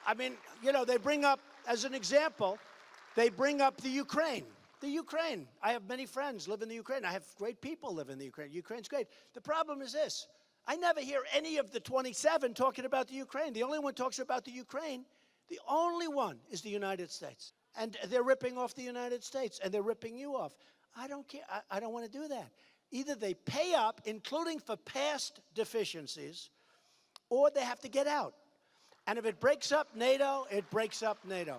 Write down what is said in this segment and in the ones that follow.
I mean, they bring up, as an example, they bring up the Ukraine. The Ukraine. I have many friends live in the Ukraine. I have great people live in the Ukraine. Ukraine's great. The problem is this. I never hear any of the 27 talking about the Ukraine. The only one talks about the Ukraine. The only one is the United States. And they're ripping off the United States, and they're ripping you off. I don't care. I don't want to do that. Either they pay up, including for past deficiencies, or they have to get out. And if it breaks up NATO, it breaks up NATO.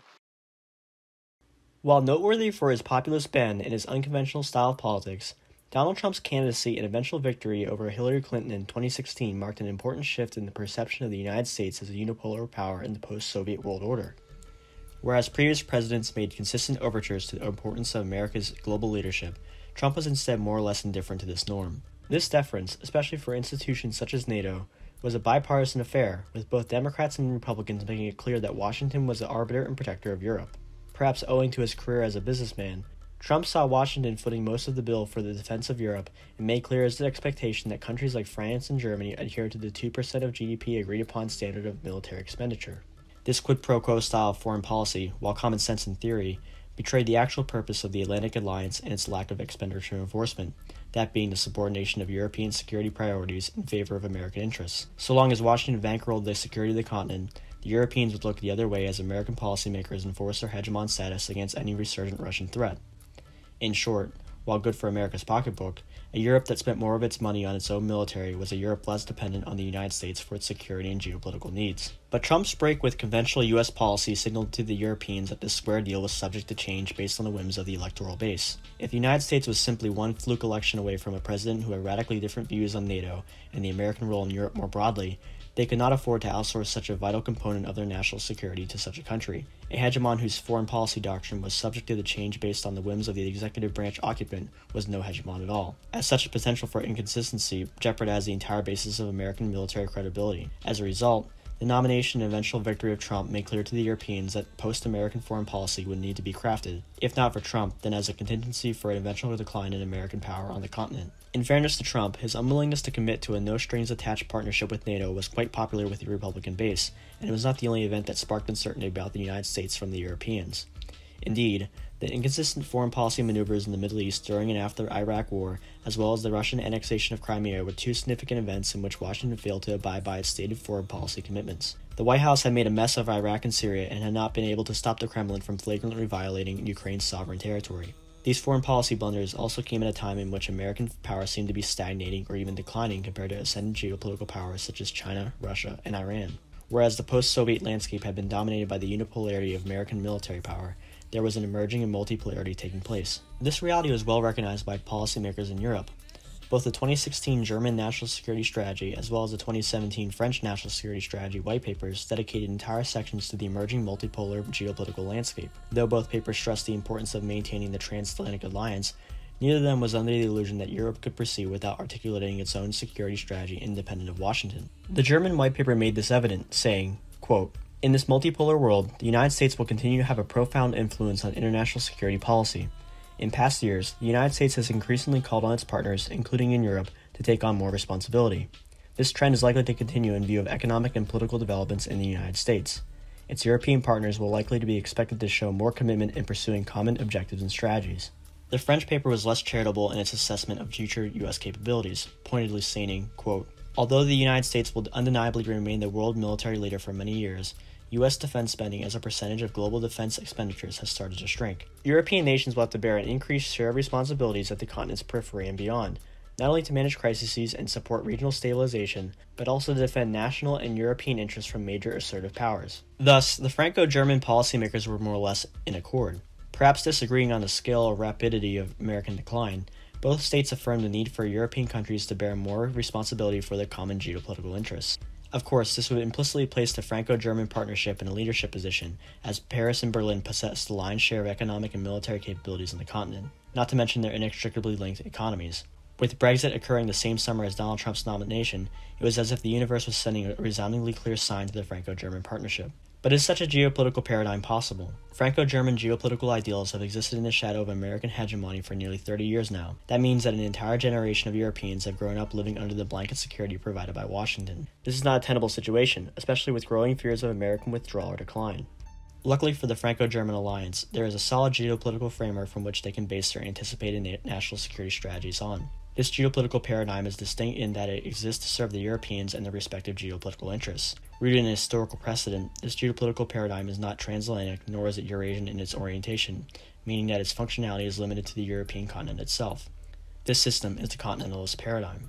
While noteworthy for his populist bend and his unconventional style of politics, Donald Trump's candidacy and eventual victory over Hillary Clinton in 2016 marked an important shift in the perception of the United States as a unipolar power in the post-Soviet world order. Whereas previous presidents made consistent overtures to the importance of America's global leadership, Trump was instead more or less indifferent to this norm. This deference, especially for institutions such as NATO, was a bipartisan affair, with both Democrats and Republicans making it clear that Washington was the arbiter and protector of Europe. Perhaps owing to his career as a businessman, Trump saw Washington footing most of the bill for the defense of Europe and made clear his expectation that countries like France and Germany adhere to the 2% of GDP agreed-upon standard of military expenditure. This quid pro quo style of foreign policy, while common sense in theory, betrayed the actual purpose of the Atlantic Alliance and its lack of expenditure enforcement, that being the subordination of European security priorities in favor of American interests. So long as Washington bankrolled the security of the continent, the Europeans would look the other way as American policymakers enforced their hegemon status against any resurgent Russian threat. In short, while good for America's pocketbook, a Europe that spent more of its money on its own military was a Europe less dependent on the United States for its security and geopolitical needs. But Trump's break with conventional U.S. policy signaled to the Europeans that this square deal was subject to change based on the whims of the electoral base. If the United States was simply one fluke election away from a president who had radically different views on NATO and the American role in Europe more broadly, they could not afford to outsource such a vital component of their national security to such a country, a hegemon whose foreign policy doctrine was subject to the change based on the whims of the executive branch occupant was no hegemon at all. As such, a potential for inconsistency jeopardized the entire basis of American military credibility. As a result, the nomination and eventual victory of Trump made clear to the Europeans that post-American foreign policy would need to be crafted, if not for Trump, then as a contingency for an eventual decline in American power on the continent. In fairness to Trump, his unwillingness to commit to a no-strings-attached partnership with NATO was quite popular with the Republican base, and it was not the only event that sparked uncertainty about the United States from the Europeans. Indeed, the inconsistent foreign policy maneuvers in the Middle East during and after the Iraq War, as well as the Russian annexation of Crimea, were two significant events in which Washington failed to abide by its stated foreign policy commitments. The White House had made a mess of Iraq and Syria and had not been able to stop the Kremlin from flagrantly violating Ukraine's sovereign territory. These foreign policy blunders also came at a time in which American power seemed to be stagnating or even declining compared to ascendant geopolitical powers such as China, Russia, and Iran. Whereas the post-Soviet landscape had been dominated by the unipolarity of American military power, there was an emerging and multipolarity taking place. This reality was well recognized by policymakers in Europe. Both the 2016 German National Security Strategy as well as the 2017 French National Security Strategy white papers dedicated entire sections to the emerging multipolar geopolitical landscape. Though both papers stressed the importance of maintaining the transatlantic alliance, neither of them was under the illusion that Europe could proceed without articulating its own security strategy independent of Washington. The German white paper made this evident, saying, quote, "In this multipolar world, the United States will continue to have a profound influence on international security policy. In past years, the United States has increasingly called on its partners, including in Europe, to take on more responsibility. This trend is likely to continue in view of economic and political developments in the United States. Its European partners will likely to be expected to show more commitment in pursuing common objectives and strategies." The French paper was less charitable in its assessment of future U.S. capabilities, pointedly stating, quote, "Although the United States will undeniably remain the world military leader for many years, U.S. defense spending as a percentage of global defense expenditures has started to shrink. European nations will have to bear an increased share of responsibilities at the continent's periphery and beyond, not only to manage crises and support regional stabilization, but also to defend national and European interests from major assertive powers." Thus, the Franco-German policymakers were more or less in accord. Perhaps disagreeing on the scale or rapidity of American decline, both states affirmed the need for European countries to bear more responsibility for their common geopolitical interests. Of course, this would implicitly place the Franco-German partnership in a leadership position, as Paris and Berlin possessed the lion's share of economic and military capabilities on the continent, not to mention their inextricably linked economies. With Brexit occurring the same summer as Donald Trump's nomination, it was as if the universe was sending a resoundingly clear sign to the Franco-German partnership. But is such a geopolitical paradigm possible? Franco-German geopolitical ideals have existed in the shadow of American hegemony for nearly 30 years now. That means that an entire generation of Europeans have grown up living under the blanket security provided by Washington. This is not a tenable situation, especially with growing fears of American withdrawal or decline. Luckily for the Franco-German alliance, there is a solid geopolitical framework from which they can base their anticipated national security strategies on. This geopolitical paradigm is distinct in that it exists to serve the Europeans and their respective geopolitical interests. Rooted in a historical precedent, this geopolitical paradigm is not transatlantic, nor is it Eurasian in its orientation, meaning that its functionality is limited to the European continent itself. This system is the continentalist paradigm.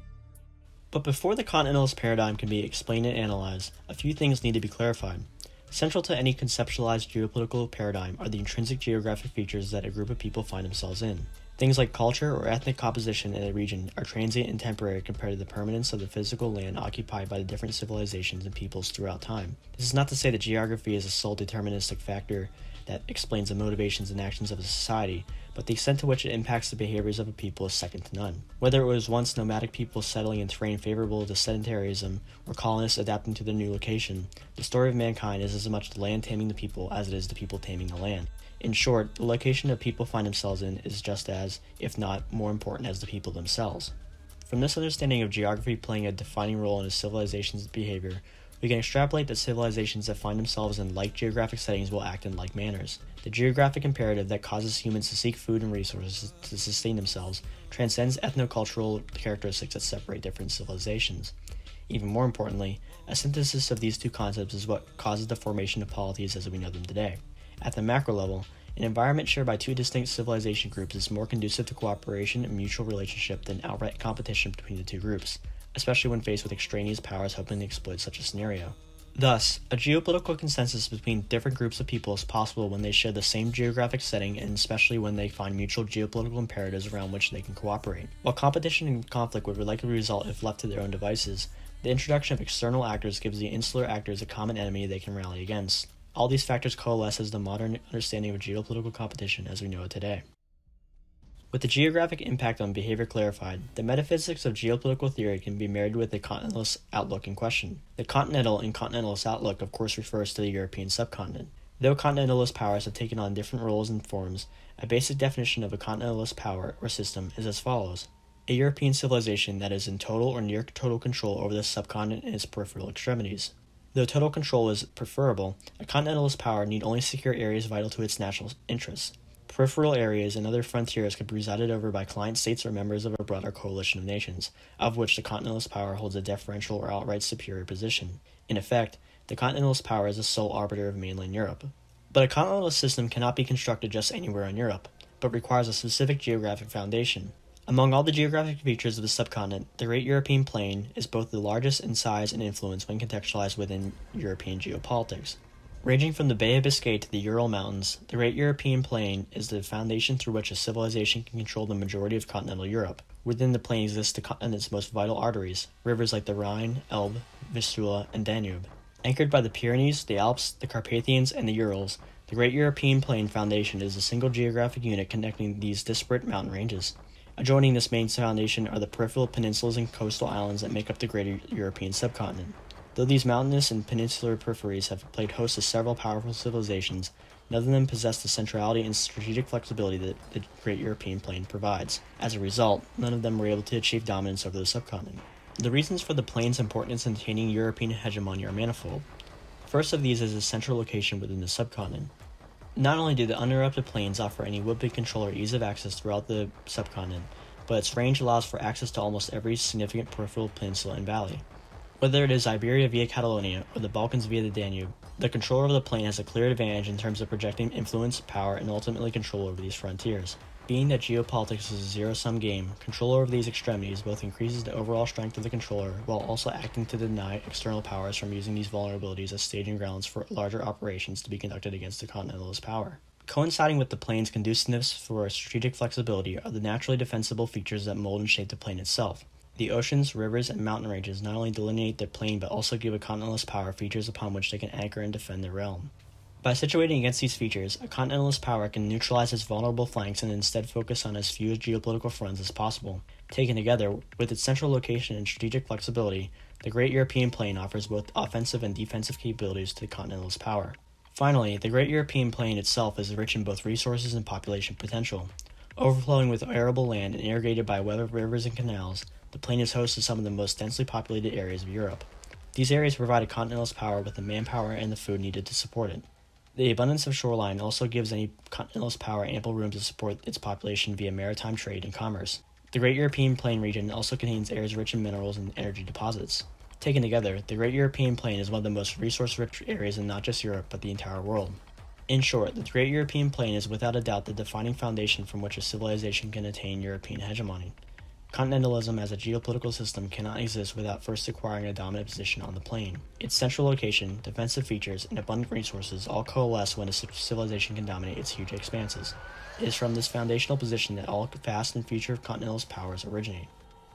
But before the continentalist paradigm can be explained and analyzed, a few things need to be clarified. Central to any conceptualized geopolitical paradigm are the intrinsic geographic features that a group of people find themselves in. Things like culture or ethnic composition in a region are transient and temporary compared to the permanence of the physical land occupied by the different civilizations and peoples throughout time. This is not to say that geography is a sole deterministic factor that explains the motivations and actions of a society, but the extent to which it impacts the behaviors of a people is second to none. Whether it was once nomadic people settling in terrain favorable to sedentarism or colonists adapting to their new location, the story of mankind is as much the land taming the people as it is the people taming the land. In short, the location that people find themselves in is just as, if not more important as the people themselves. From this understanding of geography playing a defining role in a civilization's behavior, we can extrapolate that civilizations that find themselves in like geographic settings will act in like manners. The geographic imperative that causes humans to seek food and resources to sustain themselves transcends ethnocultural characteristics that separate different civilizations. Even more importantly, a synthesis of these two concepts is what causes the formation of polities as we know them today. At the macro level, an environment shared by two distinct civilization groups is more conducive to cooperation and mutual relationship than outright competition between the two groups, especially when faced with extraneous powers hoping to exploit such a scenario. Thus, a geopolitical consensus between different groups of people is possible when they share the same geographic setting and especially when they find mutual geopolitical imperatives around which they can cooperate. While competition and conflict would likely result if left to their own devices, the introduction of external actors gives the insular actors a common enemy they can rally against. All these factors coalesce as the modern understanding of geopolitical competition as we know it today. With the geographic impact on behavior clarified, the metaphysics of geopolitical theory can be married with the continentalist outlook in question. The continental and continentalist outlook of course refers to the European subcontinent. Though continentalist powers have taken on different roles and forms, a basic definition of a continentalist power or system is as follows: a European civilization that is in total or near total control over the subcontinent and its peripheral extremities. Though total control is preferable, a continentalist power need only secure areas vital to its national interests. Peripheral areas and other frontiers could be presided over by client states or members of a broader coalition of nations, of which the continentalist power holds a deferential or outright superior position. In effect, the continentalist power is the sole arbiter of mainland Europe. But a continentalist system cannot be constructed just anywhere in Europe, but requires a specific geographic foundation. Among all the geographic features of the subcontinent, the Great European Plain is both the largest in size and influence when contextualized within European geopolitics. Ranging from the Bay of Biscay to the Ural Mountains, the Great European Plain is the foundation through which a civilization can control the majority of continental Europe. Within the plain exist the continent's most vital arteries, rivers like the Rhine, Elbe, Vistula, and Danube. Anchored by the Pyrenees, the Alps, the Carpathians, and the Urals, the Great European Plain Foundation is a single geographic unit connecting these disparate mountain ranges. Adjoining this main foundation are the peripheral peninsulas and coastal islands that make up the greater European subcontinent. Though these mountainous and peninsular peripheries have played host to several powerful civilizations, none of them possess the centrality and strategic flexibility that the Great European Plain provides. As a result, none of them were able to achieve dominance over the subcontinent. The reasons for the plain's importance in attaining European hegemony are manifold. First of these is its central location within the subcontinent. Not only do the uninterrupted plains offer any would-be controller ease of access throughout the subcontinent, but its range allows for access to almost every significant peripheral peninsula and valley. Whether it is Iberia via Catalonia or the Balkans via the Danube, the controller of the plain has a clear advantage in terms of projecting influence, power, and ultimately control over these frontiers. Being that geopolitics is a zero-sum game, control over these extremities both increases the overall strength of the controller while also acting to deny external powers from using these vulnerabilities as staging grounds for larger operations to be conducted against the continentalist power. Coinciding with the plain's conduciveness for strategic flexibility are the naturally defensible features that mold and shape the plain itself. The oceans, rivers, and mountain ranges not only delineate the plain but also give a continentalist power features upon which they can anchor and defend their realm. By situating against these features, a continentalist power can neutralize its vulnerable flanks and instead focus on as few geopolitical fronts as possible, Taken together, with its central location and strategic flexibility, the Great European Plain offers both offensive and defensive capabilities to the Continentalist power. Finally, the Great European Plain itself is rich in both resources and population potential. Overflowing with arable land and irrigated by web of rivers and canals, the plain is host to some of the most densely populated areas of Europe. These areas provide a continentalist power with the manpower and the food needed to support it. The abundance of shoreline also gives any continentalist power ample room to support its population via maritime trade and commerce. The Great European Plain region also contains areas rich in minerals and energy deposits. Taken together, the Great European Plain is one of the most resource-rich areas in not just Europe, but the entire world. In short, the Great European Plain is without a doubt the defining foundation from which a civilization can attain European hegemony. Continentalism as a geopolitical system cannot exist without first acquiring a dominant position on the plain. Its central location, defensive features, and abundant resources all coalesce when a civilization can dominate its huge expanses. It is from this foundational position that all past and future continentalist powers originate.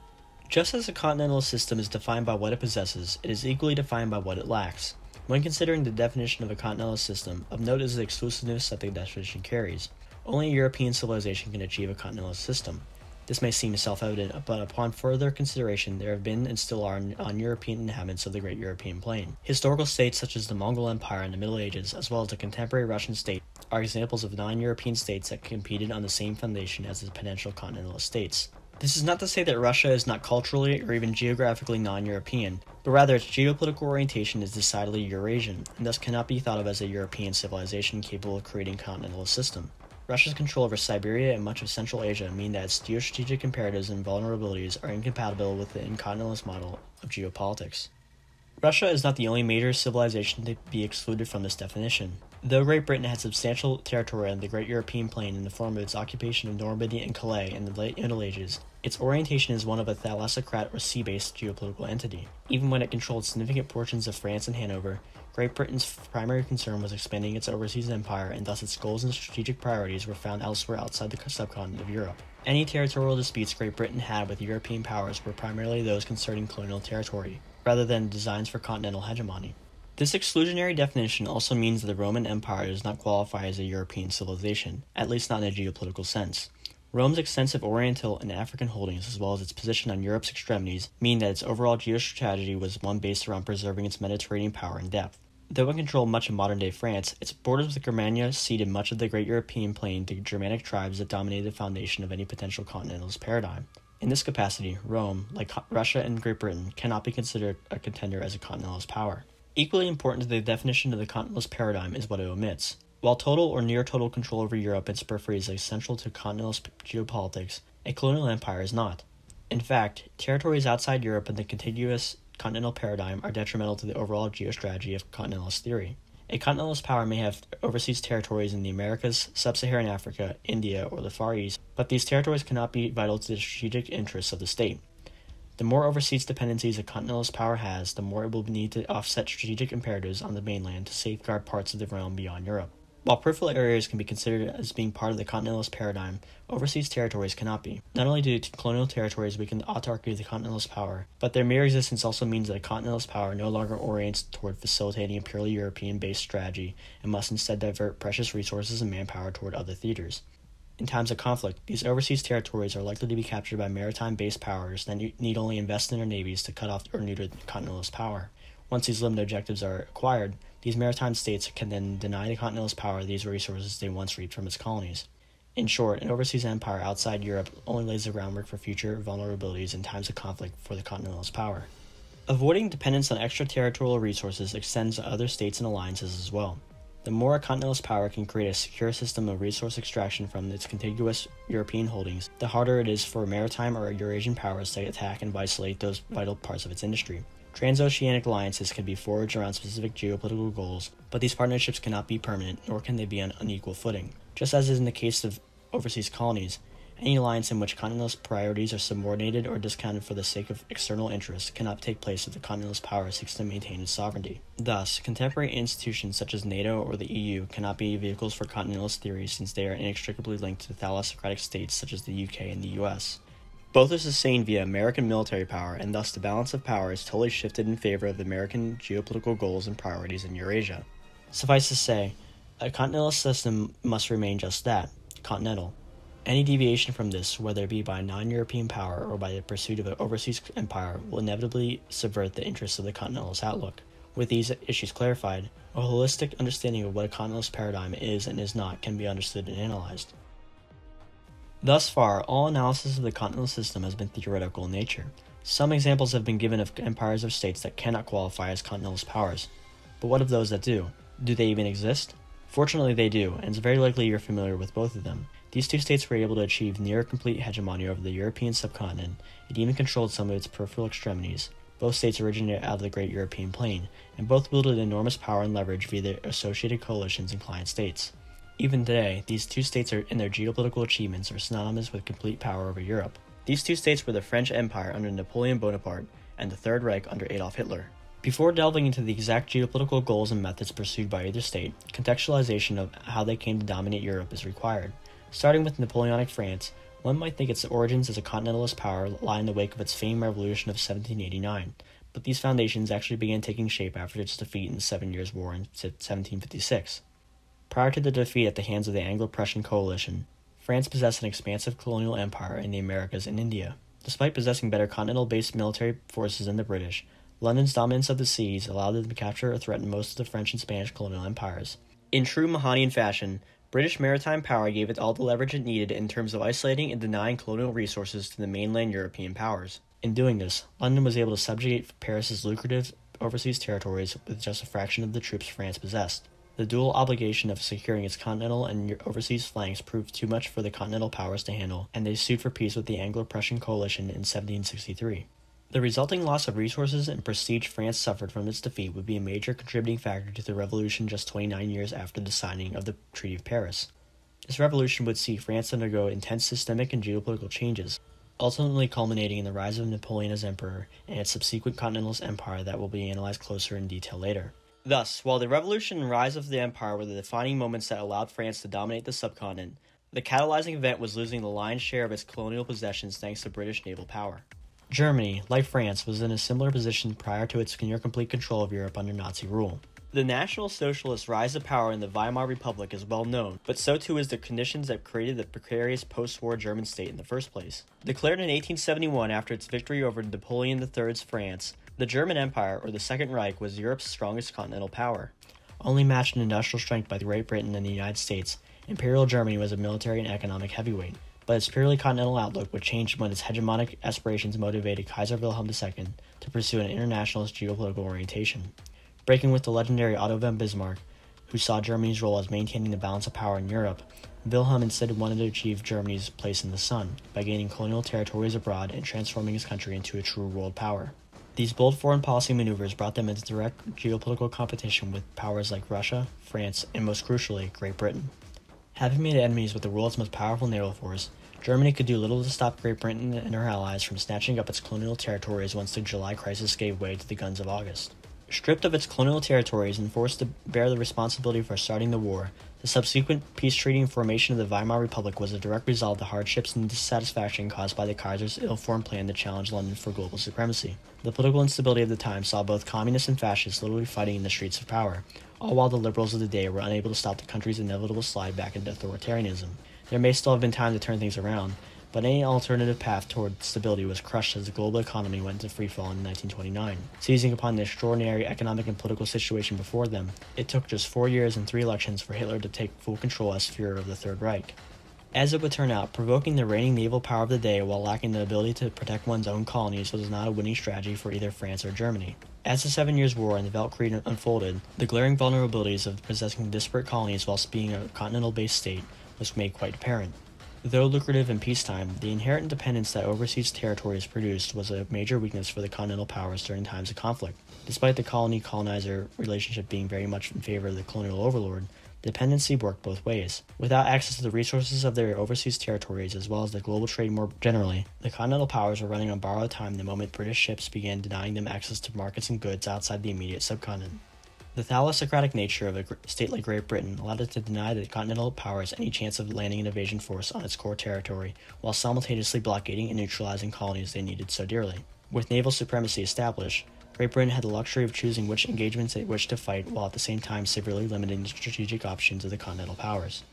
Just as a continental system is defined by what it possesses, it is equally defined by what it lacks. When considering the definition of a continental system, of note is the exclusiveness that the definition carries. Only a European civilization can achieve a continental system. This may seem self-evident, but upon further consideration, there have been and still are non-European inhabitants of the Great European Plain. Historical states such as the Mongol Empire in the Middle Ages, as well as the contemporary Russian state, are examples of non-European states that competed on the same foundation as the potential continental states. This is not to say that Russia is not culturally or even geographically non-European, but rather its geopolitical orientation is decidedly Eurasian, and thus cannot be thought of as a European civilization capable of creating a continental system. Russia's control over Siberia and much of Central Asia mean that its geostrategic imperatives and vulnerabilities are incompatible with the continentalist model of geopolitics. Russia is not the only major civilization to be excluded from this definition. Though Great Britain had substantial territory on the Great European Plain in the form of its occupation of Normandy and Calais in the late Middle Ages, its orientation is one of a thalassocrat or sea-based geopolitical entity. Even when it controlled significant portions of France and Hanover, Great Britain's primary concern was expanding its overseas empire, and thus its goals and strategic priorities were found elsewhere outside the subcontinent of Europe. Any territorial disputes Great Britain had with European powers were primarily those concerning colonial territory, rather than designs for continental hegemony. This exclusionary definition also means that the Roman Empire does not qualify as a European civilization, at least not in a geopolitical sense. Rome's extensive Oriental and African holdings, as well as its position on Europe's extremities, mean that its overall geostrategy was one based around preserving its Mediterranean power and depth. Though it controlled much of modern-day France, its borders with Germania ceded much of the Great European Plain to Germanic tribes that dominated the foundation of any potential continentalist paradigm. In this capacity, Rome, like Russia and Great Britain, cannot be considered a contender as a continentalist power. Equally important to the definition of the continentalist paradigm is what it omits. While total or near-total control over Europe and its periphery is essential to continentalist geopolitics, a colonial empire is not. In fact, territories outside Europe and the contiguous continental paradigm are detrimental to the overall geostrategy of continentalist theory. A continentalist power may have overseas territories in the Americas, sub-Saharan Africa, India, or the Far East, but these territories cannot be vital to the strategic interests of the state. The more overseas dependencies a continentalist power has, the more it will need to offset strategic imperatives on the mainland to safeguard parts of the realm beyond Europe. While peripheral areas can be considered as being part of the continentalist paradigm, overseas territories cannot be. Not only do colonial territories weaken the autarky of the continentalist power, but their mere existence also means that a continentalist power no longer orients toward facilitating a purely European-based strategy and must instead divert precious resources and manpower toward other theaters. In times of conflict, these overseas territories are likely to be captured by maritime-based powers that need only invest in their navies to cut off or neuter the continentalist power. Once these limited objectives are acquired, these maritime states can then deny the continentalist power these resources they once reaped from its colonies. In short, an overseas empire outside Europe only lays the groundwork for future vulnerabilities in times of conflict for the continentalist power. Avoiding dependence on extraterritorial resources extends to other states and alliances as well. The more a continentalist power can create a secure system of resource extraction from its contiguous European holdings, the harder it is for maritime or Eurasian powers to attack and isolate those vital parts of its industry. Transoceanic alliances can be forged around specific geopolitical goals, but these partnerships cannot be permanent, nor can they be on unequal footing. Just as is in the case of overseas colonies, any alliance in which continentalist priorities are subordinated or discounted for the sake of external interests cannot take place if the continentalist power seeks to maintain its sovereignty. Thus, contemporary institutions such as NATO or the EU cannot be vehicles for continentalist theory since they are inextricably linked to thalassocratic states such as the UK and the US. Both are sustained via American military power, and thus the balance of power is totally shifted in favor of the American geopolitical goals and priorities in Eurasia. Suffice to say, a continentalist system must remain just that, continental. Any deviation from this, whether it be by a non-European power or by the pursuit of an overseas empire, will inevitably subvert the interests of the continentalist outlook. With these issues clarified, a holistic understanding of what a continentalist paradigm is and is not can be understood and analyzed. Thus far, all analysis of the continental system has been theoretical in nature. Some examples have been given of empires or states that cannot qualify as continentalist powers. But what of those that do? Do they even exist? Fortunately they do, and it's very likely you're familiar with both of them. These two states were able to achieve near-complete hegemony over the European subcontinent and even controlled some of its peripheral extremities. Both states originated out of the Great European Plain, and both wielded enormous power and leverage via their associated coalitions and client states. Even today, these two states in their geopolitical achievements are synonymous with complete power over Europe. These two states were the French Empire under Napoleon Bonaparte and the Third Reich under Adolf Hitler. Before delving into the exact geopolitical goals and methods pursued by either state, contextualization of how they came to dominate Europe is required. Starting with Napoleonic France, one might think its origins as a continentalist power lie in the wake of its famed revolution of 1789, but these foundations actually began taking shape after its defeat in the Seven Years' War in 1756. Prior to the defeat at the hands of the Anglo-Prussian coalition, France possessed an expansive colonial empire in the Americas and India. Despite possessing better continental-based military forces than the British, London's dominance of the seas allowed them to capture or threaten most of the French and Spanish colonial empires. In true Mahanian fashion, British maritime power gave it all the leverage it needed in terms of isolating and denying colonial resources to the mainland European powers. In doing this, London was able to subjugate Paris's lucrative overseas territories with just a fraction of the troops France possessed. The dual obligation of securing its continental and overseas flanks proved too much for the continental powers to handle, and they sued for peace with the Anglo-Prussian coalition in 1763. The resulting loss of resources and prestige France suffered from its defeat would be a major contributing factor to the revolution just 29 years after the signing of the Treaty of Paris. This revolution would see France undergo intense systemic and geopolitical changes, ultimately culminating in the rise of Napoleon as emperor and its subsequent continentalist empire that will be analyzed closer in detail later. Thus, while the revolution and rise of the empire were the defining moments that allowed France to dominate the subcontinent, the catalyzing event was losing the lion's share of its colonial possessions thanks to British naval power. Germany, like France, was in a similar position prior to its near-complete control of Europe under Nazi rule. The National Socialist rise to power in the Weimar Republic is well known, but so too is the conditions that created the precarious post-war German state in the first place. Declared in 1871 after its victory over Napoleon III's France, the German Empire, or the Second Reich, was Europe's strongest continental power. Only matched in industrial strength by Great Britain and the United States, Imperial Germany was a military and economic heavyweight. But its purely continental outlook would change when its hegemonic aspirations motivated Kaiser Wilhelm II to pursue an internationalist geopolitical orientation. Breaking with the legendary Otto von Bismarck, who saw Germany's role as maintaining the balance of power in Europe, Wilhelm instead wanted to achieve Germany's place in the sun by gaining colonial territories abroad and transforming his country into a true world power. These bold foreign policy maneuvers brought them into direct geopolitical competition with powers like Russia, France, and most crucially, Great Britain. Having made enemies with the world's most powerful naval force, Germany could do little to stop Great Britain and her allies from snatching up its colonial territories once the July crisis gave way to the guns of August. Stripped of its colonial territories and forced to bear the responsibility for starting the war, the subsequent peace treaty and formation of the Weimar Republic was a direct result of the hardships and dissatisfaction caused by the Kaiser's ill-formed plan to challenge London for global supremacy. The political instability of the time saw both communists and fascists literally fighting in the streets of power, all while the liberals of the day were unable to stop the country's inevitable slide back into authoritarianism. There may still have been time to turn things around, but any alternative path toward stability was crushed as the global economy went into freefall in 1929. Seizing upon the extraordinary economic and political situation before them, it took just 4 years and 3 elections for Hitler to take full control as Führer of the Third Reich. As it would turn out, provoking the reigning naval power of the day while lacking the ability to protect one's own colonies was not a winning strategy for either France or Germany. As the 7 Years' War and the Weltkrieg unfolded, the glaring vulnerabilities of possessing disparate colonies whilst being a continental-based state was made quite apparent. Though lucrative in peacetime, the inherent independence that overseas territories produced was a major weakness for the continental powers during times of conflict. Despite the colony-colonizer relationship being very much in favor of the colonial overlord, dependency worked both ways. Without access to the resources of their overseas territories as well as the global trade more generally, the continental powers were running on borrowed time the moment British ships began denying them access to markets and goods outside the immediate subcontinent. The thalassocratic nature of a state like Great Britain allowed it to deny the continental powers any chance of landing an invasion force on its core territory, while simultaneously blockading and neutralizing colonies they needed so dearly. With naval supremacy established, Great Britain had the luxury of choosing which engagements it wished to fight while at the same time severely limiting the strategic options of the continental powers.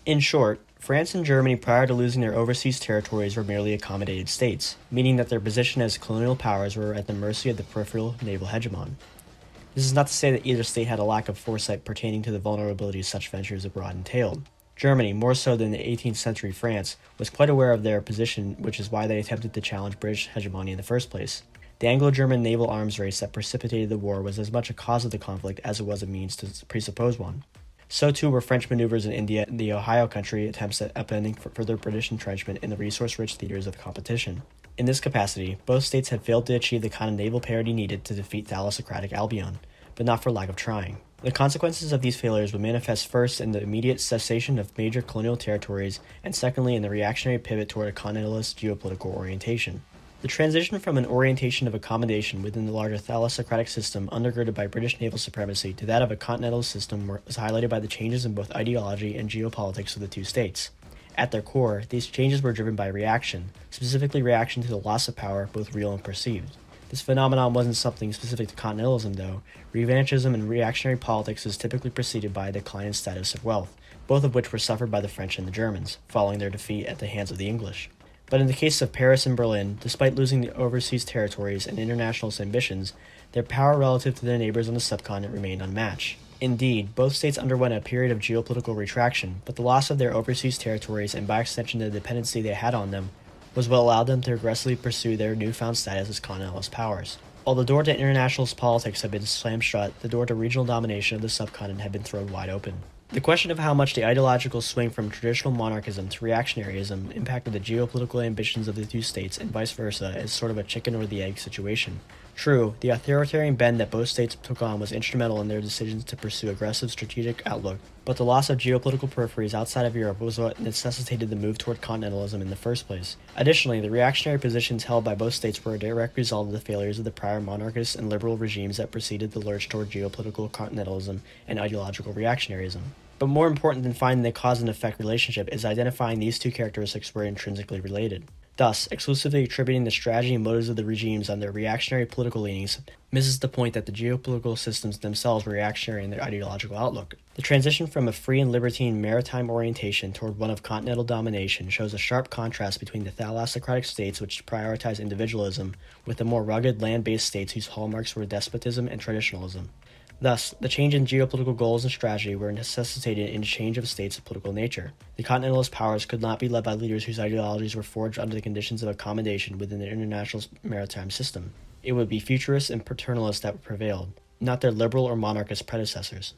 In short, France and Germany prior to losing their overseas territories were merely accommodated states, meaning that their position as colonial powers were at the mercy of the peripheral naval hegemon. This is not to say that either state had a lack of foresight pertaining to the vulnerabilities such ventures abroad entailed. Germany, more so than the 18th century France, was quite aware of their position, which is why they attempted to challenge British hegemony in the first place. The Anglo-German naval arms race that precipitated the war was as much a cause of the conflict as it was a means to presuppose one. So too were French maneuvers in India and the Ohio Country attempts at upending further British entrenchment in the resource-rich theaters of competition. In this capacity, both states had failed to achieve the kind of naval parity needed to defeat Thalassocratic Albion, but not for lack of trying. The consequences of these failures would manifest first in the immediate cessation of major colonial territories, and secondly in the reactionary pivot toward a continentalist geopolitical orientation. The transition from an orientation of accommodation within the larger thalassocratic system undergirded by British naval supremacy to that of a continental system was highlighted by the changes in both ideology and geopolitics of the two states. At their core, these changes were driven by reaction, specifically reaction to the loss of power, both real and perceived. This phenomenon wasn't something specific to continentalism, though. Revanchism and reactionary politics is typically preceded by a decline in status of wealth, both of which were suffered by the French and the Germans, following their defeat at the hands of the English. But in the case of Paris and Berlin, despite losing the overseas territories and internationalist ambitions, their power relative to their neighbors on the subcontinent remained unmatched. Indeed, both states underwent a period of geopolitical retraction, but the loss of their overseas territories and by extension the dependency they had on them was what allowed them to aggressively pursue their newfound status as continentalist powers. While the door to internationalist politics had been slammed shut, the door to regional domination of the subcontinent had been thrown wide open. The question of how much the ideological swing from traditional monarchism to reactionaryism impacted the geopolitical ambitions of the two states and vice versa is sort of a chicken or the egg situation. True, the authoritarian bend that both states took on was instrumental in their decisions to pursue aggressive strategic outlook, but the loss of geopolitical peripheries outside of Europe was what necessitated the move toward continentalism in the first place. Additionally, the reactionary positions held by both states were a direct result of the failures of the prior monarchist and liberal regimes that preceded the lurch toward geopolitical continentalism and ideological reactionaryism. But more important than finding the cause and effect relationship is identifying these two characteristics were intrinsically related. Thus, exclusively attributing the strategy and motives of the regimes on their reactionary political leanings misses the point that the geopolitical systems themselves were reactionary in their ideological outlook. The transition from a free and libertine maritime orientation toward one of continental domination shows a sharp contrast between the thalassocratic states which prioritize individualism with the more rugged land-based states whose hallmarks were despotism and traditionalism. Thus, the change in geopolitical goals and strategy were necessitated in a change of states of political nature. The continentalist powers could not be led by leaders whose ideologies were forged under the conditions of accommodation within the international maritime system. It would be futurists and paternalists that prevailed, not their liberal or monarchist predecessors.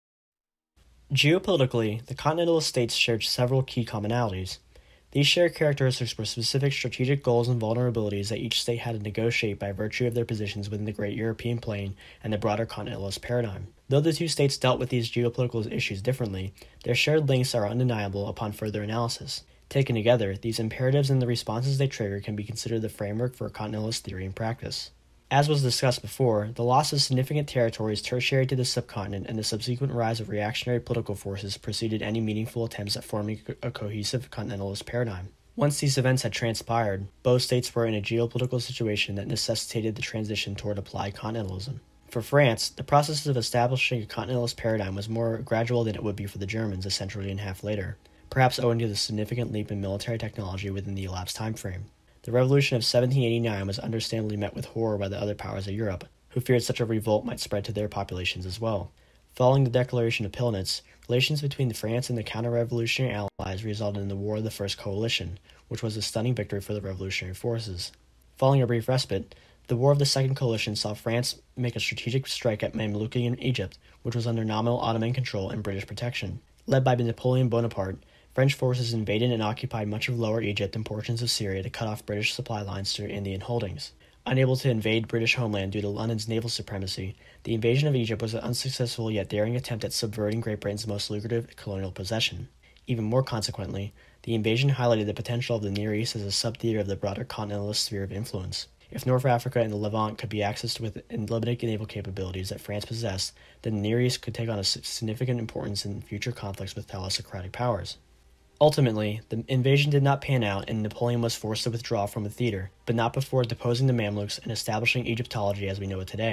Geopolitically, the continentalist states shared several key commonalities. These shared characteristics were specific strategic goals and vulnerabilities that each state had to negotiate by virtue of their positions within the great European plain and the broader continentalist paradigm. Though the two states dealt with these geopolitical issues differently, their shared links are undeniable upon further analysis. Taken together, these imperatives and the responses they trigger can be considered the framework for continentalist theory and practice. As was discussed before, the loss of significant territories tertiary to the subcontinent and the subsequent rise of reactionary political forces preceded any meaningful attempts at forming a cohesive continentalist paradigm. Once these events had transpired, both states were in a geopolitical situation that necessitated the transition toward applied continentalism. For France, the process of establishing a continentalist paradigm was more gradual than it would be for the Germans a century and a half later, perhaps owing to the significant leap in military technology within the elapsed time frame. The Revolution of 1789 was understandably met with horror by the other powers of Europe, who feared such a revolt might spread to their populations as well. Following the declaration of Pillnitz, relations between France and the counter-revolutionary allies resulted in the War of the First Coalition, which was a stunning victory for the revolutionary forces. Following a brief respite, the War of the Second Coalition saw France make a strategic strike at Mamlukian Egypt, which was under nominal Ottoman control and British protection. Led by Napoleon Bonaparte, French forces invaded and occupied much of Lower Egypt and portions of Syria to cut off British supply lines to Indian holdings. Unable to invade British homeland due to London's naval supremacy, the invasion of Egypt was an unsuccessful yet daring attempt at subverting Great Britain's most lucrative colonial possession. Even more consequently, the invasion highlighted the potential of the Near East as a sub-theater of the broader continentalist sphere of influence. If North Africa and the Levant could be accessed with unlimited naval capabilities that France possessed, then the Near East could take on a significant importance in future conflicts with thalassocratic powers. Ultimately, the invasion did not pan out and Napoleon was forced to withdraw from the theater, but not before deposing the Mamluks and establishing Egyptology as we know it today. It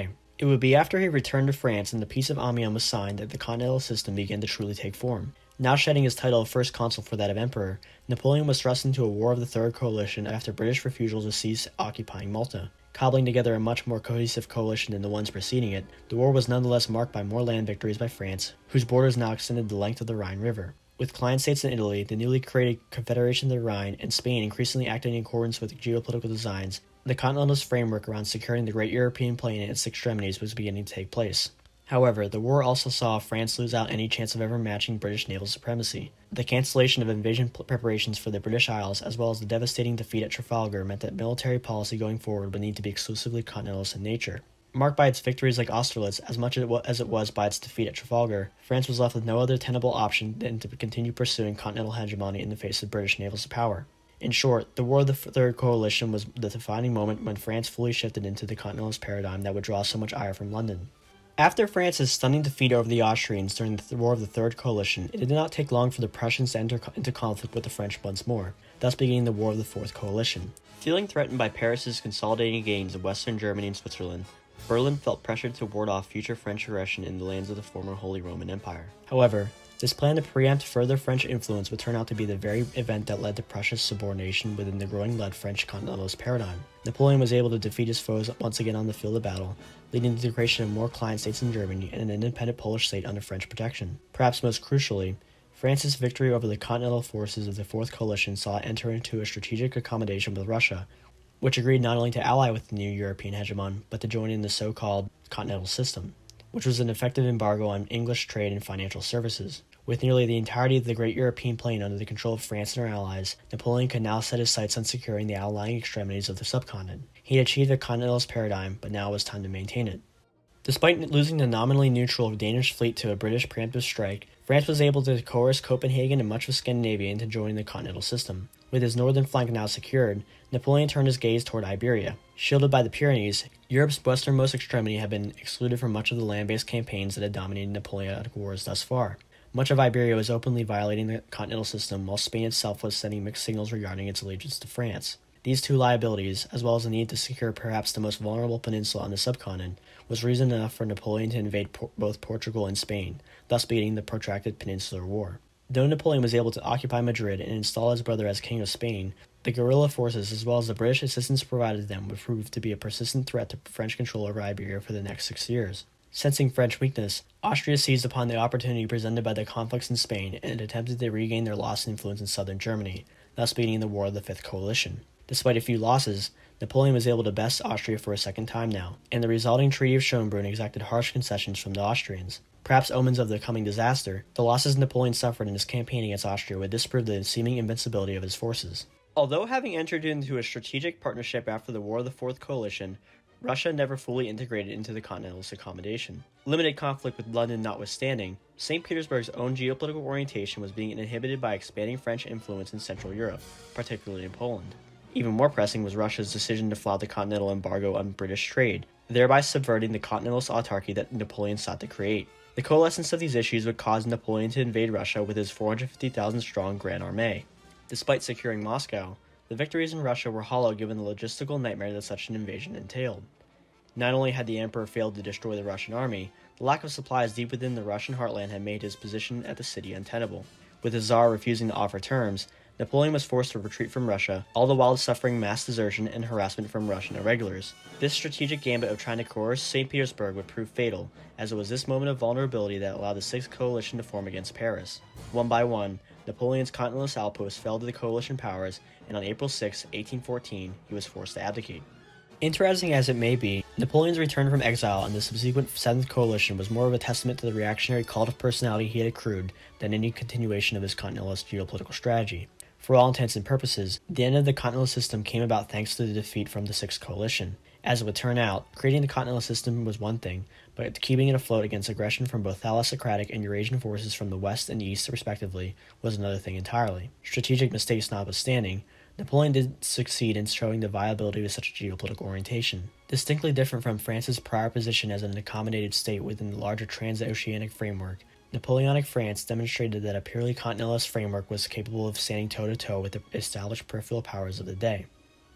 It would be after he returned to France and the Peace of Amiens was signed that the continental system began to truly take form. Now shedding his title of First Consul for that of Emperor, Napoleon was thrust into a war of the Third Coalition after British refusal to cease occupying Malta. Cobbling together a much more cohesive coalition than the ones preceding it, the war was nonetheless marked by more land victories by France, whose borders now extended the length of the Rhine River. With client states in Italy, the newly created Confederation of the Rhine, and Spain increasingly acting in accordance with geopolitical designs, the continentalist framework around securing the great European plain and its extremities was beginning to take place. However, the war also saw France lose out any chance of ever matching British naval supremacy. The cancellation of invasion preparations for the British Isles, as well as the devastating defeat at Trafalgar, meant that military policy going forward would need to be exclusively continentalist in nature. Marked by its victories like Austerlitz as much as it was by its defeat at Trafalgar, France was left with no other tenable option than to continue pursuing continental hegemony in the face of British naval power. In short, the War of the Third Coalition was the defining moment when France fully shifted into the continentalist paradigm that would draw so much ire from London. After France's stunning defeat over the Austrians during the War of the Third Coalition, it did not take long for the Prussians to enter into conflict with the French once more, thus beginning the War of the Fourth Coalition. Feeling threatened by Paris's consolidating gains in Western Germany and Switzerland, Berlin felt pressured to ward off future French aggression in the lands of the former Holy Roman Empire. However, this plan to preempt further French influence would turn out to be the very event that led to Prussia's subordination within the growing led French continentalist paradigm. Napoleon was able to defeat his foes once again on the field of battle, leading to the creation of more client states in Germany and an independent Polish state under French protection. Perhaps most crucially, France's victory over the continental forces of the Fourth Coalition saw it enter into a strategic accommodation with Russia, which agreed not only to ally with the new European hegemon, but to join in the so-called continental system, which was an effective embargo on English trade and financial services. With nearly the entirety of the great European plain under the control of France and her allies, Napoleon could now set his sights on securing the outlying extremities of the subcontinent. He had achieved a continentalist paradigm, but now it was time to maintain it. Despite losing the nominally neutral Danish fleet to a British preemptive strike, France was able to coerce Copenhagen and much of Scandinavia into joining the continental system. With his northern flank now secured, Napoleon turned his gaze toward Iberia. Shielded by the Pyrenees, Europe's westernmost extremity had been excluded from much of the land-based campaigns that had dominated Napoleonic wars thus far. Much of Iberia was openly violating the continental system, while Spain itself was sending mixed signals regarding its allegiance to France. These two liabilities, as well as the need to secure perhaps the most vulnerable peninsula on the subcontinent, was reason enough for Napoleon to invade both Portugal and Spain, thus beginning the protracted Peninsular War. Though Napoleon was able to occupy Madrid and install his brother as King of Spain, the guerrilla forces as well as the British assistance provided to them would prove to be a persistent threat to French control over Iberia for the next 6 years. Sensing French weakness, Austria seized upon the opportunity presented by the conflicts in Spain and attempted to regain their lost influence in southern Germany, thus beginning the War of the Fifth Coalition. Despite a few losses, Napoleon was able to best Austria for a second time now, and the resulting Treaty of Schönbrunn exacted harsh concessions from the Austrians. Perhaps omens of the coming disaster, the losses Napoleon suffered in his campaign against Austria would disprove the seeming invincibility of his forces. Although having entered into a strategic partnership after the War of the Fourth Coalition, Russia never fully integrated into the continentalist accommodation. Limited conflict with London notwithstanding, St. Petersburg's own geopolitical orientation was being inhibited by expanding French influence in Central Europe, particularly in Poland. Even more pressing was Russia's decision to flout the continental embargo on British trade, thereby subverting the continentalist autarky that Napoleon sought to create. The coalescence of these issues would cause Napoleon to invade Russia with his 450,000-strong Grand Armée. Despite securing Moscow, the victories in Russia were hollow given the logistical nightmare that such an invasion entailed. Not only had the emperor failed to destroy the Russian army, the lack of supplies deep within the Russian heartland had made his position at the city untenable. With the Tsar refusing to offer terms, Napoleon was forced to retreat from Russia, all the while suffering mass desertion and harassment from Russian irregulars. This strategic gambit of trying to coerce St. Petersburg would prove fatal, as it was this moment of vulnerability that allowed the Sixth Coalition to form against Paris. One by one, Napoleon's continentalist outposts fell to the coalition powers, and on April 6, 1814, he was forced to abdicate. Interesting as it may be, Napoleon's return from exile and the subsequent Seventh Coalition was more of a testament to the reactionary cult of personality he had accrued than any continuation of his continentalist geopolitical strategy. For all intents and purposes, the end of the continental system came about thanks to the defeat from the Sixth Coalition. As it would turn out, creating the continental system was one thing, but keeping it afloat against aggression from both Thalassocratic and Eurasian forces from the west and east, respectively, was another thing entirely. Strategic mistakes notwithstanding, Napoleon did succeed in showing the viability of such a geopolitical orientation. Distinctly different from France's prior position as an accommodated state within the larger transoceanic framework, Napoleonic France demonstrated that a purely continentalist framework was capable of standing toe-to-toe with the established peripheral powers of the day.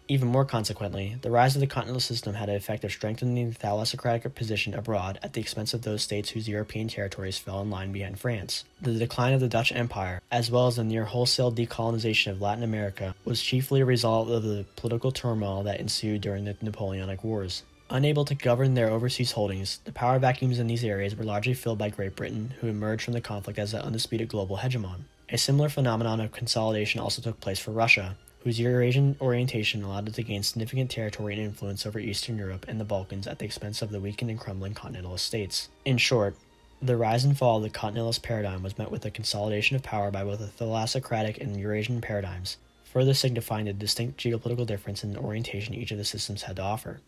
Even more consequently, the rise of the continental system had an effect of strengthening the thalassocratic position abroad at the expense of those states whose European territories fell in line behind France. The decline of the Dutch Empire, as well as the near wholesale decolonization of Latin America, was chiefly a result of the political turmoil that ensued during the Napoleonic Wars. Unable to govern their overseas holdings, the power vacuums in these areas were largely filled by Great Britain, who emerged from the conflict as the undisputed global hegemon. A similar phenomenon of consolidation also took place for Russia, whose Eurasian orientation allowed it to gain significant territory and influence over Eastern Europe and the Balkans at the expense of the weakened and crumbling continentalist states. In short, the rise and fall of the continentalist paradigm was met with a consolidation of power by both the thalassocratic and Eurasian paradigms, further signifying the distinct geopolitical difference in orientation each of the systems had to offer.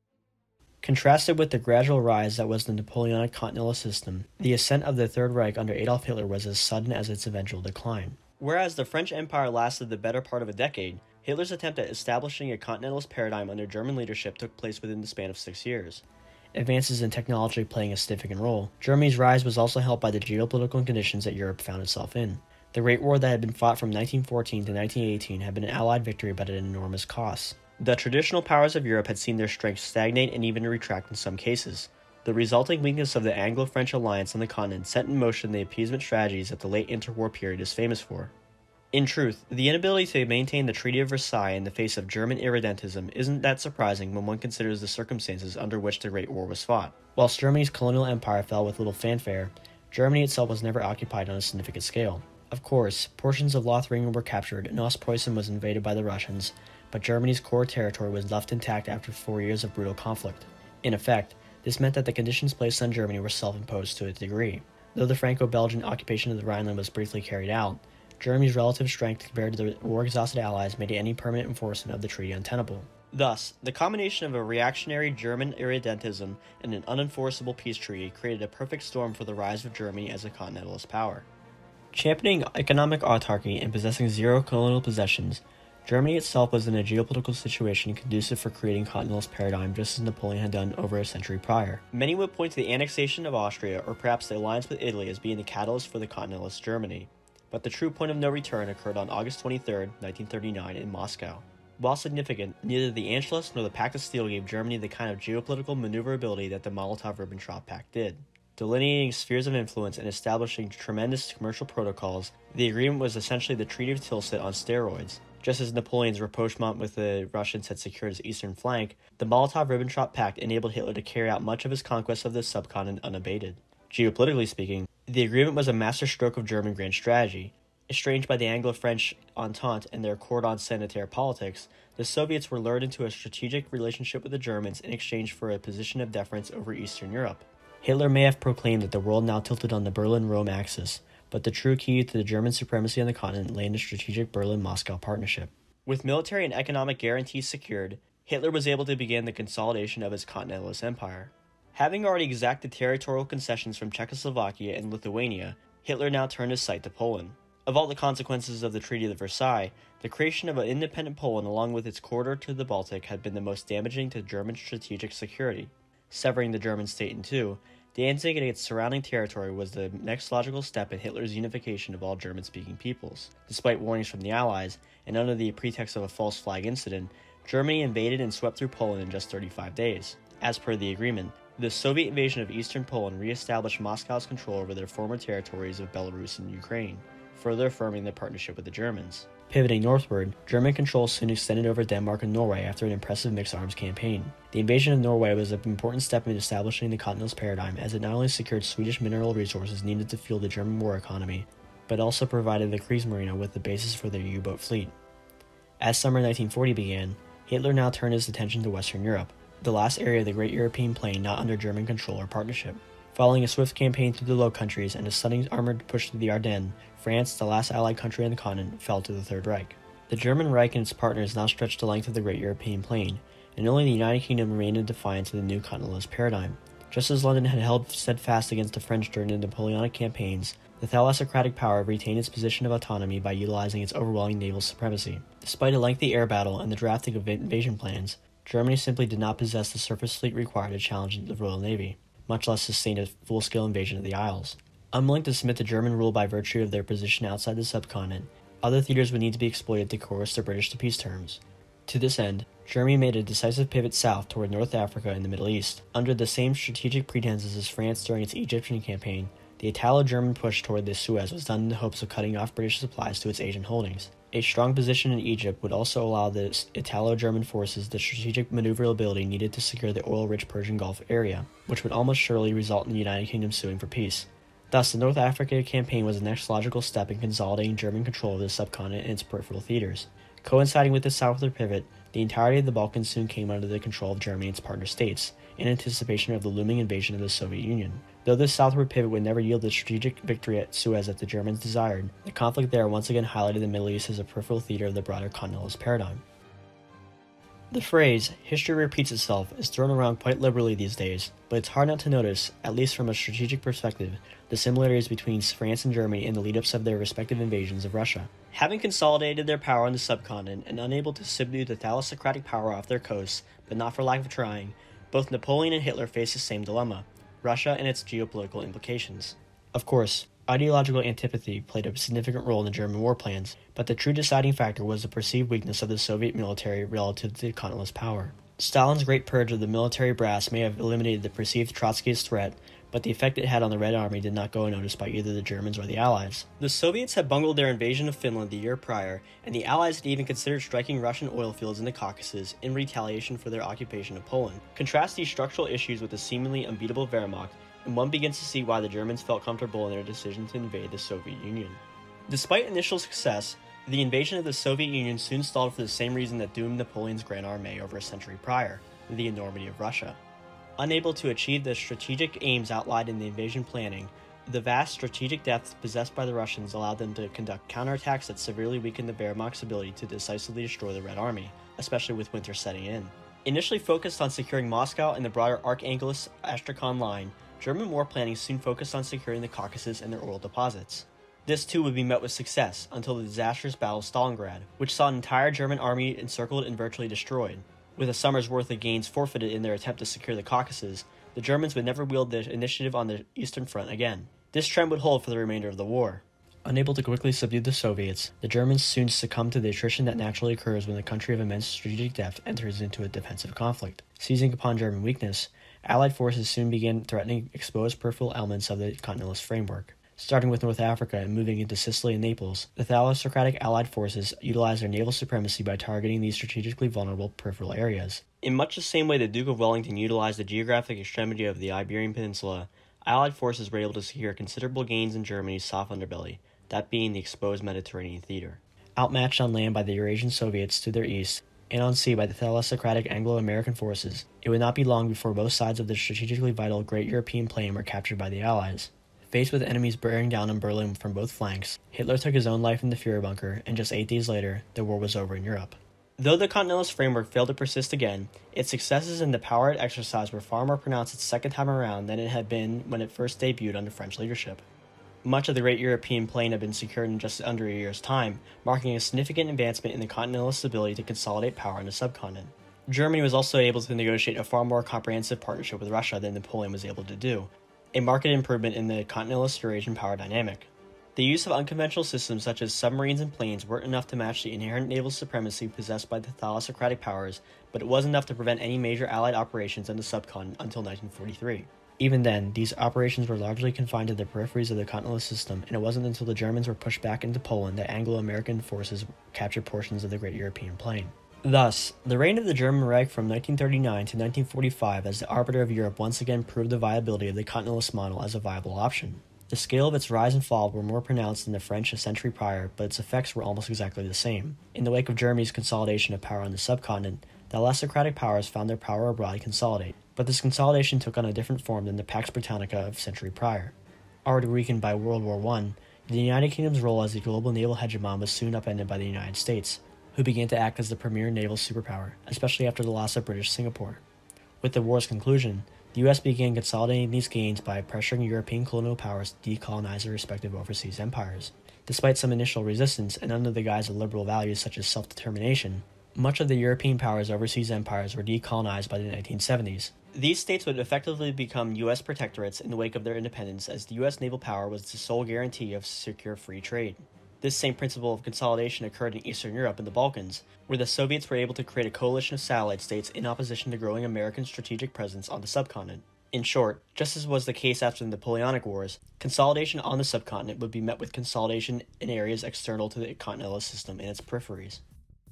Contrasted with the gradual rise that was the Napoleonic continental system, the ascent of the Third Reich under Adolf Hitler was as sudden as its eventual decline. Whereas the French Empire lasted the better part of a decade, Hitler's attempt at establishing a continentalist paradigm under German leadership took place within the span of 6 years. Advances in technology playing a significant role, Germany's rise was also helped by the geopolitical conditions that Europe found itself in. The Great War that had been fought from 1914 to 1918 had been an Allied victory but at an enormous cost. The traditional powers of Europe had seen their strength stagnate and even retract in some cases. The resulting weakness of the Anglo-French alliance on the continent set in motion the appeasement strategies that the late interwar period is famous for. In truth, the inability to maintain the Treaty of Versailles in the face of German irredentism isn't that surprising when one considers the circumstances under which the Great War was fought. Whilst Germany's colonial empire fell with little fanfare, Germany itself was never occupied on a significant scale. Of course, portions of Lothringen were captured and Ostpreußen was invaded by the Russians, but Germany's core territory was left intact after 4 years of brutal conflict. In effect, this meant that the conditions placed on Germany were self-imposed to a degree. Though the Franco-Belgian occupation of the Rhineland was briefly carried out, Germany's relative strength compared to the war-exhausted Allies made any permanent enforcement of the treaty untenable. Thus, the combination of a reactionary German irredentism and an unenforceable peace treaty created a perfect storm for the rise of Germany as a continentalist power. Championing economic autarky and possessing zero colonial possessions, Germany itself was in a geopolitical situation conducive for creating a continentalist paradigm just as Napoleon had done over a century prior. Many would point to the annexation of Austria or perhaps the alliance with Italy as being the catalyst for the continentalist Germany. But the true point of no return occurred on August 23, 1939 in Moscow. While significant, neither the Anschluss nor the Pact of Steel gave Germany the kind of geopolitical maneuverability that the Molotov-Ribbentrop Pact did. Delineating spheres of influence and establishing tremendous commercial protocols, the agreement was essentially the Treaty of Tilsit on steroids. Just as Napoleon's rapprochement with the Russians had secured his eastern flank, the Molotov-Ribbentrop Pact enabled Hitler to carry out much of his conquest of the subcontinent unabated. Geopolitically speaking, the agreement was a masterstroke of German grand strategy. Estranged by the Anglo-French Entente and their cordon sanitaire politics, the Soviets were lured into a strategic relationship with the Germans in exchange for a position of deference over Eastern Europe. Hitler may have proclaimed that the world now tilted on the Berlin-Rome axis, but the true key to the German supremacy on the continent lay in the strategic Berlin-Moscow partnership. With military and economic guarantees secured, Hitler was able to begin the consolidation of his continentalist empire. Having already exacted territorial concessions from Czechoslovakia and Lithuania, Hitler now turned his sight to Poland. Of all the consequences of the Treaty of Versailles, the creation of an independent Poland along with its corridor to the Baltic had been the most damaging to German strategic security. Severing the German state in two, Danzig and its surrounding territory was the next logical step in Hitler's unification of all German-speaking peoples. Despite warnings from the Allies, and under the pretext of a false flag incident, Germany invaded and swept through Poland in just 35 days. As per the agreement, the Soviet invasion of eastern Poland re-established Moscow's control over their former territories of Belarus and Ukraine, further affirming their partnership with the Germans. Pivoting northward, German control soon extended over Denmark and Norway after an impressive mixed arms campaign. The invasion of Norway was an important step in establishing the continentalist paradigm, as it not only secured Swedish mineral resources needed to fuel the German war economy, but also provided the Kriegsmarine with the basis for their U-boat fleet. As summer 1940 began, Hitler now turned his attention to Western Europe, the last area of the Great European Plain not under German control or partnership. Following a swift campaign through the Low Countries and a stunning armored push through the Ardennes, France, the last Allied country on the continent, fell to the Third Reich. The German Reich and its partners now stretched the length of the Great European Plain, and only the United Kingdom remained in defiance of the new continentalist paradigm. Just as London had held steadfast against the French during the Napoleonic campaigns, the thalassocratic power retained its position of autonomy by utilizing its overwhelming naval supremacy. Despite a lengthy air battle and the drafting of invasion plans, Germany simply did not possess the surface fleet required to challenge the Royal Navy, much less sustain a full-scale invasion of the Isles. Unwilling to submit to German rule by virtue of their position outside the subcontinent, other theaters would need to be exploited to coerce the British to peace terms. To this end, Germany made a decisive pivot south toward North Africa and the Middle East. Under the same strategic pretenses as France during its Egyptian campaign, the Italo-German push toward the Suez was done in the hopes of cutting off British supplies to its Asian holdings. A strong position in Egypt would also allow the Italo-German forces the strategic maneuverability needed to secure the oil-rich Persian Gulf area, which would almost surely result in the United Kingdom suing for peace. Thus, the North Africa campaign was the next logical step in consolidating German control of the subcontinent and its peripheral theaters. Coinciding with this southward pivot, the entirety of the Balkans soon came under the control of Germany and its partner states, in anticipation of the looming invasion of the Soviet Union. Though this southward pivot would never yield the strategic victory at Suez that the Germans desired, the conflict there once again highlighted the Middle East as a peripheral theater of the broader continentalist paradigm. The phrase, history repeats itself, is thrown around quite liberally these days, but it's hard not to notice, at least from a strategic perspective, the similarities between France and Germany in the lead-ups of their respective invasions of Russia. Having consolidated their power on the subcontinent and unable to subdue the thalassocratic power off their coasts, but not for lack of trying, both Napoleon and Hitler faced the same dilemma: Russia and its geopolitical implications. Of course, ideological antipathy played a significant role in the German war plans, but the true deciding factor was the perceived weakness of the Soviet military relative to the continentalist power. Stalin's great purge of the military brass may have eliminated the perceived Trotskyist threat, but the effect it had on the Red Army did not go unnoticed by either the Germans or the Allies. The Soviets had bungled their invasion of Finland the year prior, and the Allies had even considered striking Russian oil fields in the Caucasus in retaliation for their occupation of Poland. Contrast these structural issues with the seemingly unbeatable Wehrmacht, and one begins to see why the Germans felt comfortable in their decision to invade the Soviet Union. Despite initial success, the invasion of the Soviet Union soon stalled for the same reason that doomed Napoleon's Grand Armée over a century prior: the enormity of Russia. Unable to achieve the strategic aims outlined in the invasion planning, the vast strategic depth possessed by the Russians allowed them to conduct counterattacks that severely weakened the Wehrmacht's ability to decisively destroy the Red Army, especially with winter setting in. Initially focused on securing Moscow and the broader Arkhangelsk-Astrakhan line, German war planning soon focused on securing the Caucasus and their oil deposits. This too would be met with success until the disastrous Battle of Stalingrad, which saw an entire German army encircled and virtually destroyed. With a summer's worth of gains forfeited in their attempt to secure the Caucasus, the Germans would never wield the initiative on the Eastern Front again. This trend would hold for the remainder of the war. Unable to quickly subdue the Soviets, the Germans soon succumbed to the attrition that naturally occurs when a country of immense strategic depth enters into a defensive conflict. Seizing upon German weakness, Allied forces soon began threatening exposed peripheral elements of the continentalist framework. Starting with North Africa and moving into Sicily and Naples, the thalassocratic Allied forces utilized their naval supremacy by targeting these strategically vulnerable peripheral areas. In much the same way the Duke of Wellington utilized the geographic extremity of the Iberian Peninsula, Allied forces were able to secure considerable gains in Germany's soft underbelly, that being the exposed Mediterranean theater. Outmatched on land by the Eurasian Soviets to their east, and on sea by the thalassocratic Anglo-American forces, it would not be long before both sides of the strategically vital Great European Plain were captured by the Allies. Faced with enemies bearing down on Berlin from both flanks, Hitler took his own life in the Führerbunker, and just 8 days later, the war was over in Europe. Though the Continentalist framework failed to persist again, its successes in the power it exercised were far more pronounced its second time around than it had been when it first debuted under French leadership. Much of the Great European Plain had been secured in just under a year's time, marking a significant advancement in the Continentalist ability to consolidate power on the subcontinent. Germany was also able to negotiate a far more comprehensive partnership with Russia than Napoleon was able to do, a marked improvement in the continentalist Eurasian power dynamic. The use of unconventional systems such as submarines and planes weren't enough to match the inherent naval supremacy possessed by the thalassocratic powers, but it was enough to prevent any major Allied operations on the subcontinent until 1943. Even then, these operations were largely confined to the peripheries of the continental system, and it wasn't until the Germans were pushed back into Poland that Anglo-American forces captured portions of the Great European Plain. Thus, the reign of the German Reich from 1939 to 1945 as the arbiter of Europe once again proved the viability of the continentalist model as a viable option. The scale of its rise and fall were more pronounced than the French a century prior, but its effects were almost exactly the same. In the wake of Germany's consolidation of power on the subcontinent, the thalassocratic powers found their power abroad consolidate, but this consolidation took on a different form than the Pax Britannica of a century prior. Already weakened by World War I, the United Kingdom's role as the global naval hegemon was soon upended by the United States, who began to act as the premier naval superpower, especially after the loss of British Singapore. With the war's conclusion, the U.S. began consolidating these gains by pressuring European colonial powers to decolonize their respective overseas empires. Despite some initial resistance and under the guise of liberal values such as self-determination, much of the European powers' overseas empires were decolonized by the 1970s. These states would effectively become U.S. protectorates in the wake of their independence, as the U.S. naval power was the sole guarantee of secure free trade. This same principle of consolidation occurred in Eastern Europe and the Balkans, where the Soviets were able to create a coalition of satellite states in opposition to growing American strategic presence on the subcontinent. In short, just as was the case after the Napoleonic Wars, consolidation on the subcontinent would be met with consolidation in areas external to the continental system and its peripheries.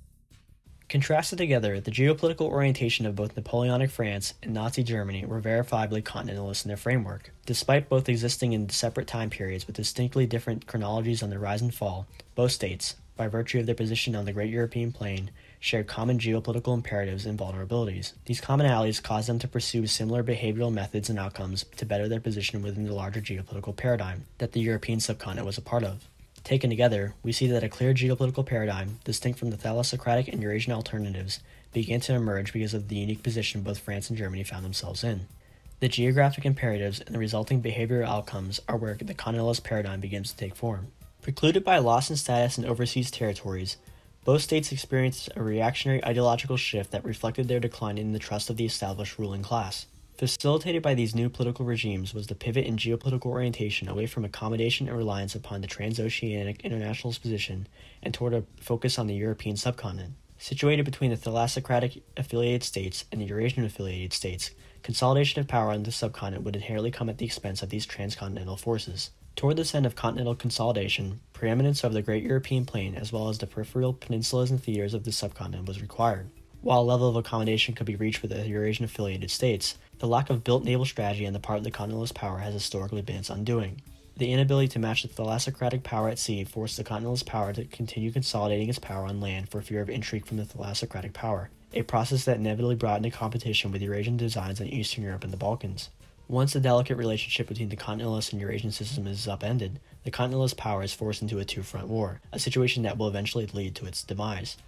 Contrasted together, the geopolitical orientation of both Napoleonic France and Nazi Germany were verifiably continentalist in their framework. Despite both existing in separate time periods with distinctly different chronologies on their rise and fall, both states, by virtue of their position on the great European plain, shared common geopolitical imperatives and vulnerabilities. These commonalities caused them to pursue similar behavioral methods and outcomes to better their position within the larger geopolitical paradigm that the European subcontinent was a part of. Taken together, we see that a clear geopolitical paradigm, distinct from the thalassocratic and Eurasian alternatives, began to emerge because of the unique position both France and Germany found themselves in. The geographic imperatives and the resulting behavioral outcomes are where the continentalist paradigm begins to take form. Precluded by loss in status in overseas territories, both states experienced a reactionary ideological shift that reflected their decline in the trust of the established ruling class. Facilitated by these new political regimes was the pivot in geopolitical orientation away from accommodation and reliance upon the transoceanic internationalist position and toward a focus on the European subcontinent. Situated between the thalassocratic affiliated states and the Eurasian affiliated states, consolidation of power on the subcontinent would inherently come at the expense of these transcontinental forces. Toward this end of continental consolidation, preeminence of the great European plain as well as the peripheral peninsulas and theaters of the subcontinent was required. While a level of accommodation could be reached with the Eurasian affiliated states, the lack of built naval strategy on the part of the continentalist power has historically been its undoing. The inability to match the thalassocratic power at sea forced the continentalist power to continue consolidating its power on land for fear of intrigue from the thalassocratic power, a process that inevitably brought into competition with Eurasian designs in Eastern Europe and the Balkans. Once the delicate relationship between the continentalist and Eurasian system is upended, the continentalist power is forced into a two-front war, a situation that will eventually lead to its demise.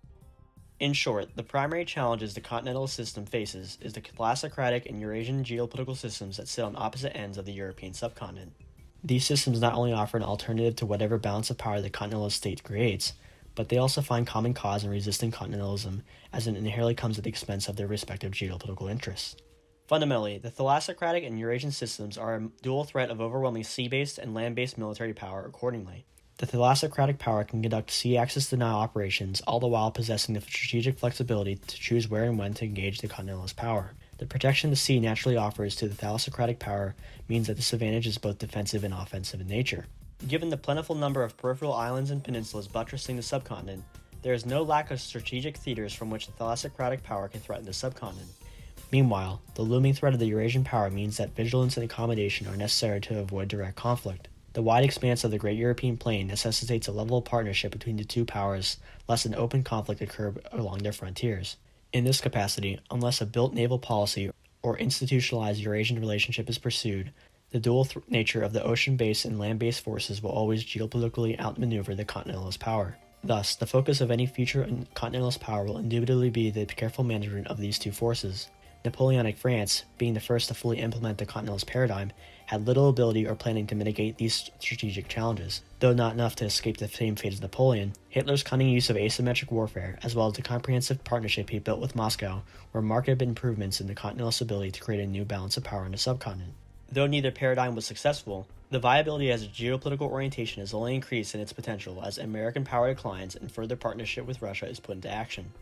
In short, the primary challenges the continental system faces is the thalassocratic and Eurasian geopolitical systems that sit on opposite ends of the European subcontinent. These systems not only offer an alternative to whatever balance of power the continental state creates, but they also find common cause in resisting continentalism, as it inherently comes at the expense of their respective geopolitical interests. Fundamentally, the thalassocratic and Eurasian systems are a dual threat of overwhelming sea-based and land-based military power accordingly. The thalassocratic power can conduct sea-access denial operations, all the while possessing the strategic flexibility to choose where and when to engage the continentalist power. The protection the sea naturally offers to the thalassocratic power means that this advantage is both defensive and offensive in nature. Given the plentiful number of peripheral islands and peninsulas buttressing the subcontinent, there is no lack of strategic theaters from which the thalassocratic power can threaten the subcontinent. Meanwhile, the looming threat of the Eurasian power means that vigilance and accommodation are necessary to avoid direct conflict. The wide expanse of the great European plain necessitates a level of partnership between the two powers, lest an open conflict occur along their frontiers. In this capacity, unless a built naval policy or institutionalized Eurasian relationship is pursued, the dual nature of the ocean-based and land-based forces will always geopolitically outmaneuver the continentalist power. Thus, the focus of any future continentalist power will indubitably be the careful management of these two forces. Napoleonic France, being the first to fully implement the continentalist paradigm, had little ability or planning to mitigate these strategic challenges. Though not enough to escape the same fate as Napoleon, Hitler's cunning use of asymmetric warfare, as well as the comprehensive partnership he built with Moscow, were marked improvements in the continentalist ability to create a new balance of power on the subcontinent. Though neither paradigm was successful, the viability as a geopolitical orientation has only increased in its potential as American power declines and further partnership with Russia is put into action.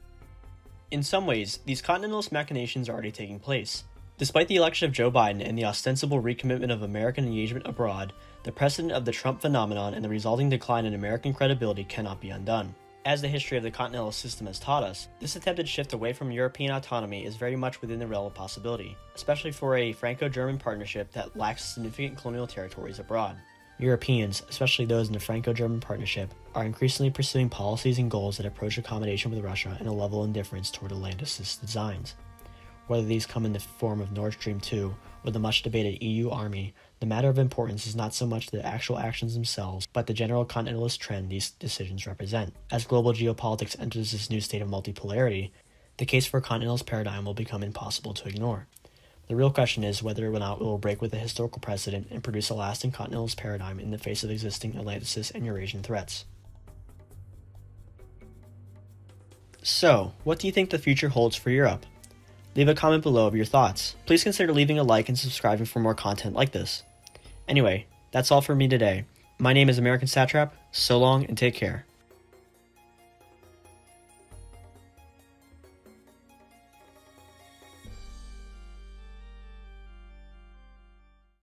In some ways, these continentalist machinations are already taking place. Despite the election of Joe Biden and the ostensible recommitment of American engagement abroad, the precedent of the Trump phenomenon and the resulting decline in American credibility cannot be undone. As the history of the continental system has taught us, this attempted shift away from European autonomy is very much within the realm of possibility, especially for a Franco-German partnership that lacks significant colonial territories abroad. Europeans, especially those in the Franco-German partnership, are increasingly pursuing policies and goals that approach accommodation with Russia in a level of indifference toward Atlanticist designs. Whether these come in the form of Nord Stream 2 or the much-debated EU army, the matter of importance is not so much the actual actions themselves, but the general continentalist trend these decisions represent. As global geopolitics enters this new state of multipolarity, the case for a continentalist paradigm will become impossible to ignore. The real question is whether or not it will break with the historical precedent and produce a lasting continentalist paradigm in the face of existing Atlanticist and Eurasian threats. So, what do you think the future holds for Europe? Leave a comment below of your thoughts. Please consider leaving a like and subscribing for more content like this. Anyway, that's all for me today. My name is American Satrap. So long and take care.